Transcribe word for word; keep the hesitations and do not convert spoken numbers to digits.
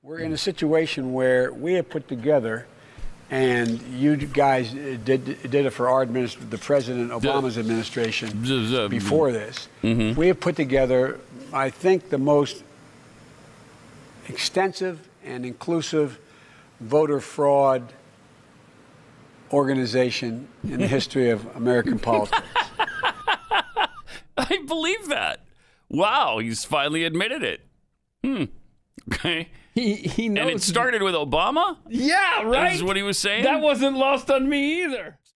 We're in a situation where we have put together, and you guys did did it for our administration, the President Obama's administration before this. Mm-hmm. We have put together, I think, the most extensive and inclusive voter fraud organization in the history of American politics. I believe that. Wow, he's finally admitted it. Hmm. Okay. He he knows. And it started with Obama? Yeah, right. Is what he was saying? That wasn't lost on me either.